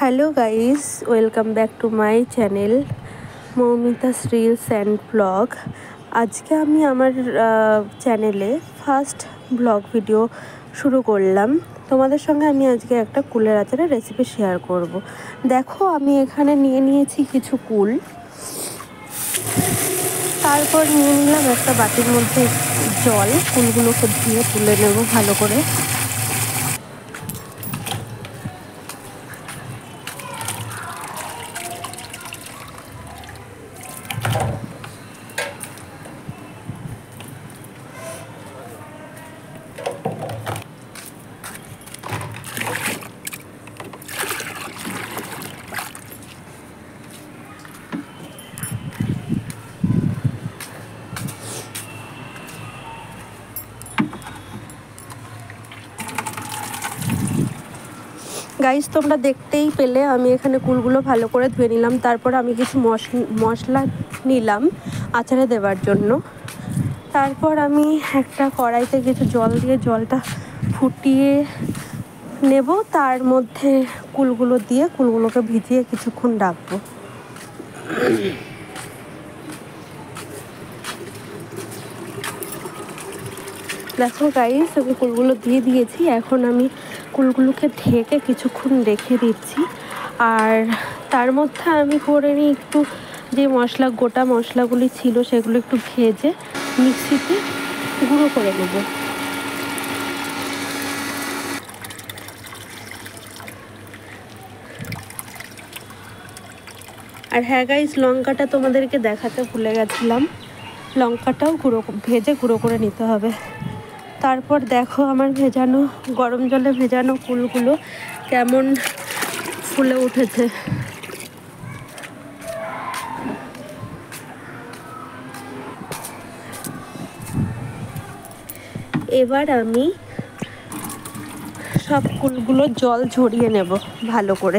Hello guys, welcome back to my channel Moumita's reels and blog. আজকে আমি আমার চ্যানেলে ফার্স্ট ব্লগ ভিডিও শুরু করলাম। তোমাদের সঙ্গে আমি আজকে একটা কুলের আচারের রেসিপি শেয়ার করব। দেখো, আমি এখানে নিয়ে নিয়েছি কিছু কুল। তারপর নিয়ে নিলাম একটা বাটির মধ্যে জল। কুলগুলোকে ধুয়ে তুলে নেব ভালো করে। গাইস, তোমরা দেখতেই পেলে আমি এখানে কুলগুলো ভালো করে ধুয়ে নিলাম। তারপর আমি কিছু মশলা নিলাম আচারে দেওয়ার জন্য। তারপর আমি একটা কড়াইতে কিছু জল দিয়ে জলটা ফুটিয়ে নেব। তার মধ্যে কুলগুলো দিয়ে কুলগুলোকে ভিজিয়ে কিছুক্ষণ রাখবো। দেখো গাইস, আমি কুলগুলো দিয়ে দিয়েছি। এখন আমি কুলগুলোকে ঢেকে কিছুক্ষণ রেখে দিচ্ছি। আর তার মধ্যে আমি করে নিই একটু যে গোটা মশলাগুলি ছিল সেগুলো একটু ভেজে মিক্সিতে গুঁড়ো করে নেব। আর হ্যাঁ গাইস, লঙ্কাটা তোমাদেরকে দেখাতে ভুলে গেছিলাম। লঙ্কাটাও ভেজে গুঁড়ো করে নিতে হবে। তারপর দেখো, আমার গরম জলে ভেজানো কুলগুলো কেমন ফুলে উঠেছে। এবার আমি সব কুলগুলো জল ঝরিয়ে নেব ভালো করে।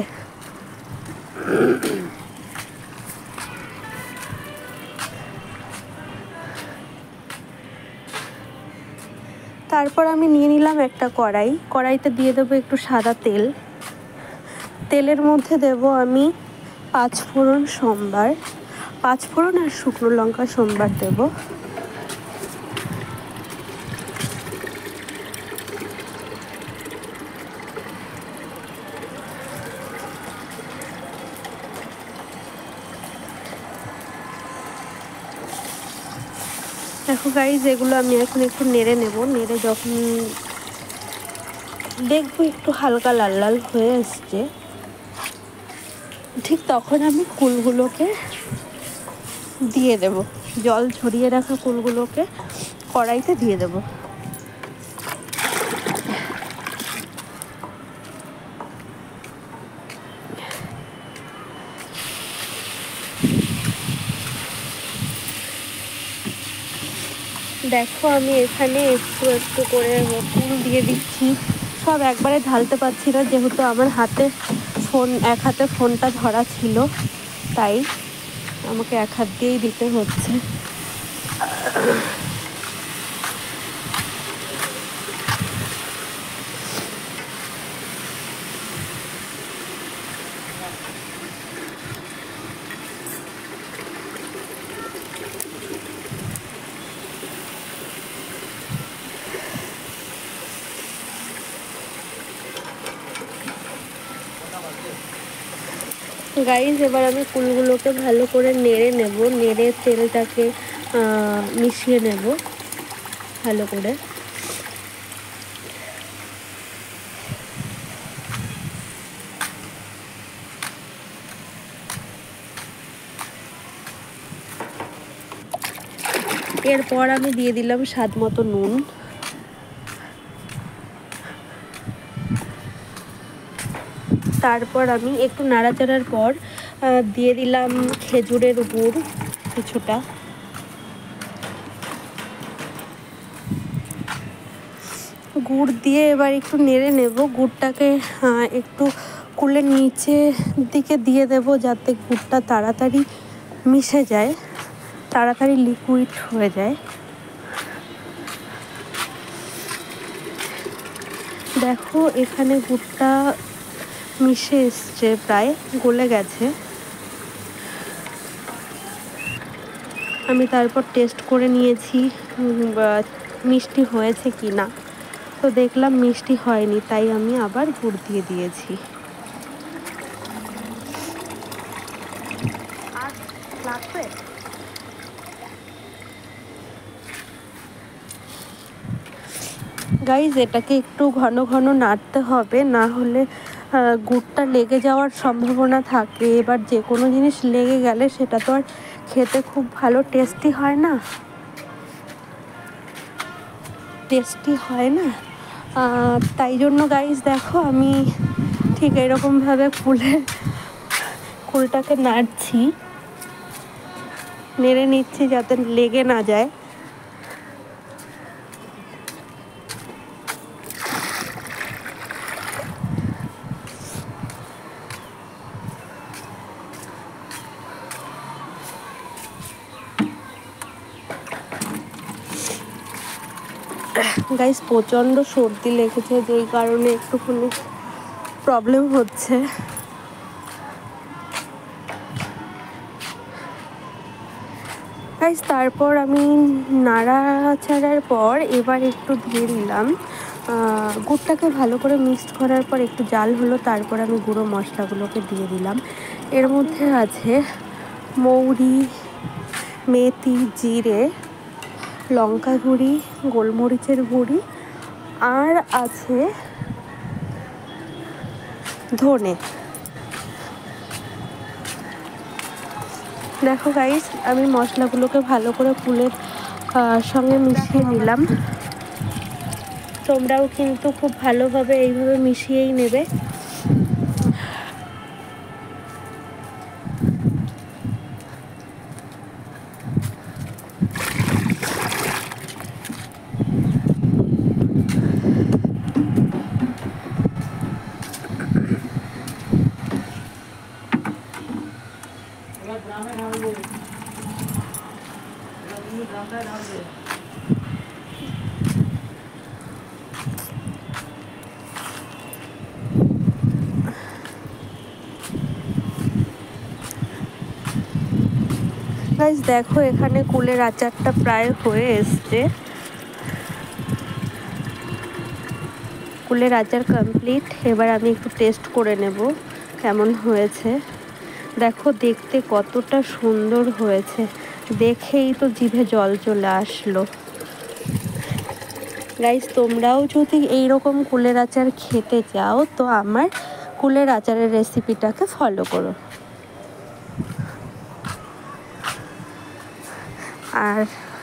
তারপর আমি নিয়ে নিলাম একটা কড়াইতে দিয়ে দেবো একটু সাদা তেল। তেলের মধ্যে দেব আমি 5 ফোড়ন আর শুকনো লঙ্কা সোমবার দেব। দেখো গাইজ, এগুলো আমি এখন একটু নেড়ে নেব। নেড়ে যখন দেখবো একটু হালকা লাল লাল হয়ে এসছে, ঠিক তখন আমি কুলগুলোকে দিয়ে দেব। জল ঝরিয়ে রাখা কুলগুলোকে কড়াইতে দিয়ে দেব। দেখো, আমি এখানে একটু একটু করে কুল দিয়ে দিচ্ছি। সব একবারে ঢালতে পারছি না, যেহেতু আমার এক হাতে ফোনটা ধরা ছিল, তাই আমাকে এক হাত দিয়েই দিতে হচ্ছে। গাইজ, এবার আমি কুলগুলোকে ভালো করে নেড়ে নেব। নেড়ে তেলটাকে মিশিয়ে নেব ভালো করে। এরপর আমি দিয়ে দিলাম স্বাদ মতো নুন। তারপর আমি একটু নাড়াচাড়ার পর দিয়ে দিলাম খেজুরের গুড় কিছুটা। গুড় দিয়ে এবার একটু নেড়ে নেব। গুড়টাকে একটু কুলের নিচে দিকে দিয়ে দেব, যাতে গুড়টা তাড়াতাড়ি মিশে যায়, তাড়াতাড়ি লিকুইড হয়ে যায়। দেখো, এখানে গুড়টা মিশে এসছে, প্রায় গলে গেছে। আমি তারপর টেস্ট করে নিয়েছি মিষ্টি হয়েছে কি না। তো দেখলাম মিষ্টি হয়নি, তাই আমি আবার গুড় দিয়ে দিয়েছি। আর লাগবে? গাইজ এটাকে একটু ঘন ঘন নাড়তে হবে, না হলে গুড়টা লেগে যাওয়ার সম্ভাবনা থাকে। এবার যে কোনো জিনিস লেগে গেলে সেটা তো আর খেতে খুব ভালো টেস্টি হয় না, তাই জন্য গাইজ দেখো আমি ঠিক এরকমভাবে ফুলটাকে নাড়ছি, নেড়ে নিচ্ছি যাতে লেগে না যায়। গাইস প্রচণ্ড সর্দি লেগেছে, যেই কারণে একটুখানি প্রবলেম হচ্ছে। গাইস তারপর আমি নাড়াচাড়ার পর এবার একটু দিয়ে দিলাম গুড়টাকে ভালো করে মিক্সড করার পর একটু জাল হলো, তারপর আমি গুঁড়ো মশলাগুলোকে দিয়ে দিলাম। এর মধ্যে আছে মৌরি, মেথি, জিরে, লঙ্কা গুঁড়ি, গোলমরিচের গুঁড়ি, আর আছে ধনে। দেখো গাইস আমি মশলাগুলোকে ভালো করে ফুলের সঙ্গে মিশিয়ে নিলাম। তোমরাও কিন্তু খুব ভালোভাবে এইভাবে মিশিয়েই নেবে। গাইস দেখো এখানে কুলের আচারটা প্রায় হয়ে এসছে। কুলের আচার কমপ্লিট। এবার আমি একটু টেস্ট করে নেব কেমন হয়েছে। দেখো দেখতে কতটা সুন্দর হয়েছে, দেখেই তো জিভে জল চলে আসলো। গাইস তোমরাও যদি এইরকম কুলের আচার খেতে চাও তো আমার কুলের আচারের রেসিপিটাকে ফলো করো। আর